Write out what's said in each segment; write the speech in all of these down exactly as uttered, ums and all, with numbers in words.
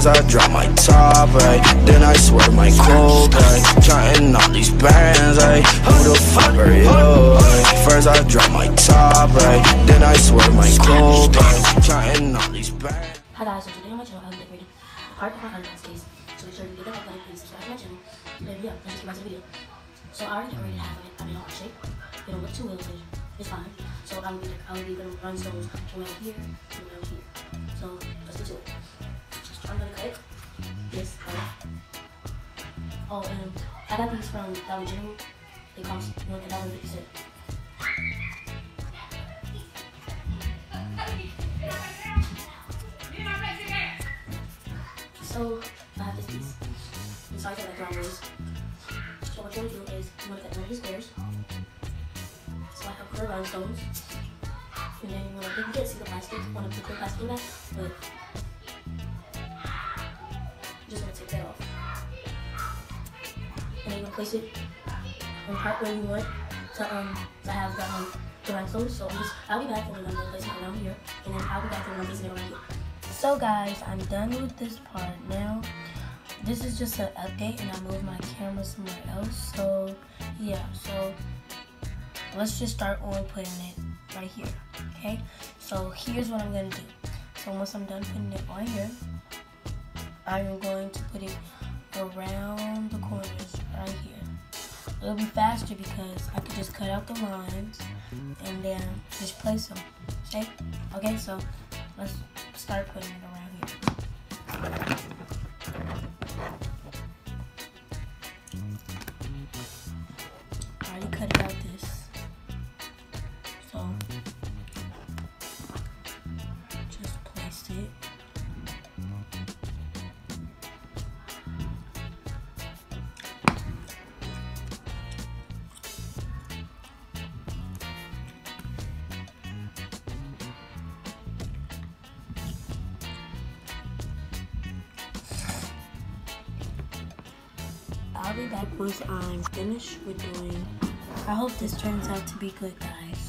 First I drop my top, right, then I swear my cold, right, counting all these bands, right, who the fuck are you, right? First I drop my top, right, then I swear my cold, right, counting all these bands. Hi guys, so today on my channel I'm decorating a part of my aunt's case, so make sure you get that like, please subscribe to my channel, and yeah, let's just get back to the video. So I already decorated half of it, I mean heart shape, it don't look too well, but it's fine. So I'm gonna, I'm gonna run stones around here and around here. So let's get to it. I'm gonna cut this out. Oh, and I got these from Dollar General. They cost one dollar fifty cents. So I have this piece. And so I cut like round ways. So what you want to do is you want to cut one of these squares. So I have put rhinestones. And then you want to, you can't see the plastic, you want to put the plastic in that, but you just want to take that off. And then you want to place it on part where you want to um to have that um the rhinestones. So I'm just I'll be back when I'm done placing it around here, and then I'll be back when I'm placing it around here. So guys, I'm done with this part now. This is just an update, and I moved my camera somewhere else. So yeah, so let's just start on putting it right here. Okay, so here's what I'm gonna do. So once I'm done putting it on here, I'm going to put it around the corners right here. It'll be faster because I could just cut out the lines and then just place them. Okay, okay, so let's start putting it around here. I already cut it out this. So just place it. I'll be back once I'm finished with doing. I hope this turns out to be good, guys.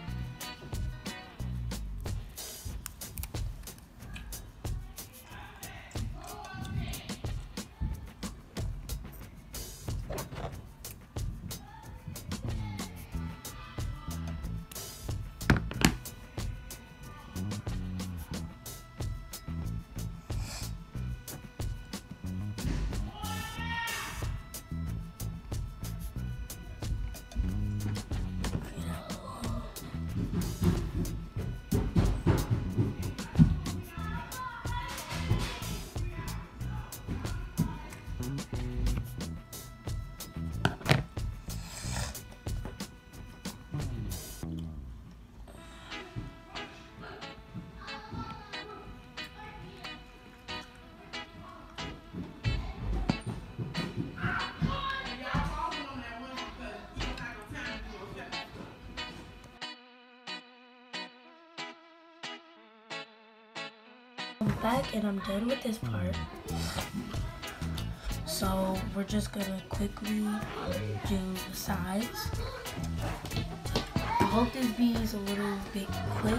I'm back and I'm done with this part. So we're just gonna quickly do the sides. I hope this bee is a little bit quick.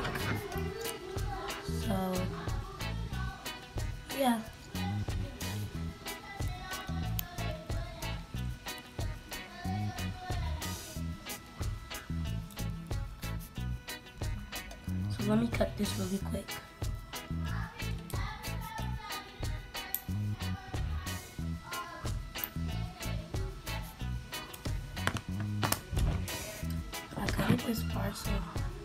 So yeah. So let me cut this really quick. I cut this part so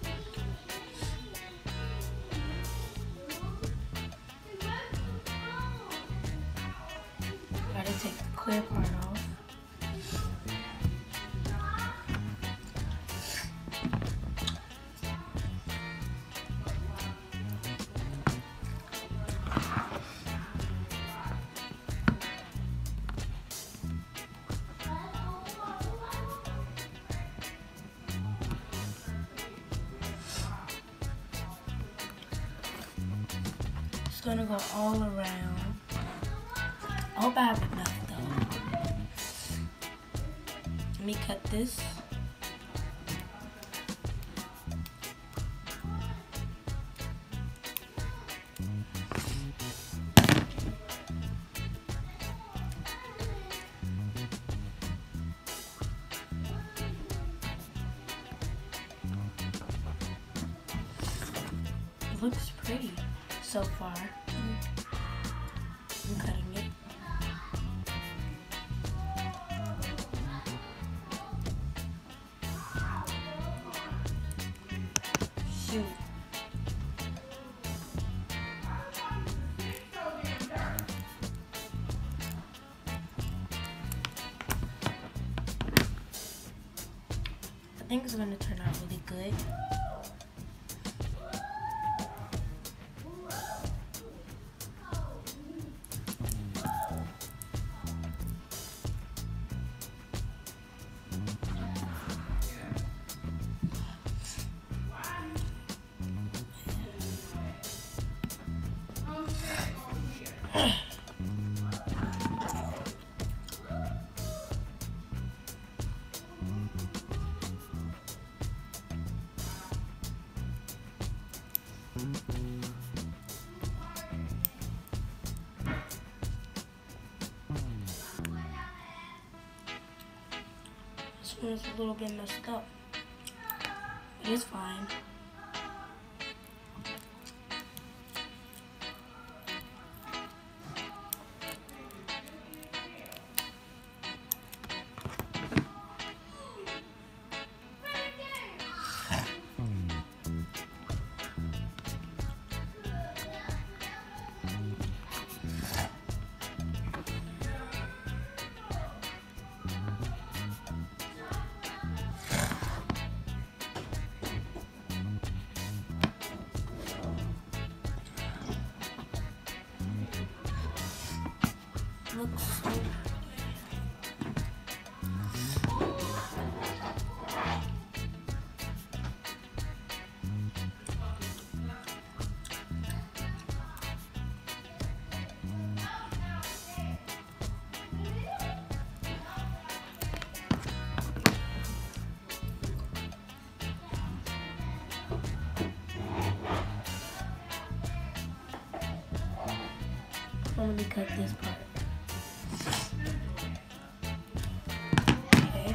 gotta take the clear part off. It's gonna go all around. I hope I have enough though. Let me cut this. looks pretty so far. I'm cutting it. Shoot. I think it's going to turn out really good. This one's a little bit messed up. It is fine. Looks so I'm gonna cut this part. Okay.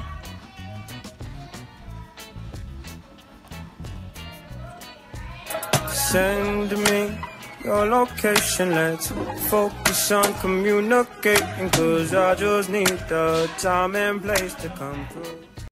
Send me your location, let's focus on communicating, cause I just need the time and place to come through.